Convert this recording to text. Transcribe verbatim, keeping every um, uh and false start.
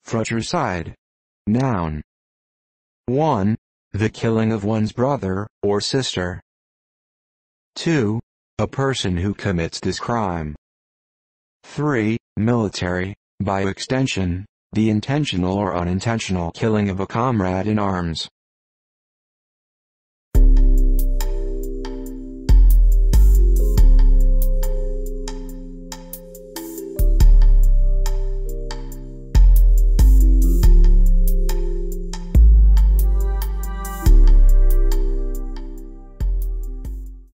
Fratricide. Noun. one. The killing of one's brother or sister. two. A person who commits this crime. three. Military, by extension, the intentional or unintentional killing of a comrade in arms.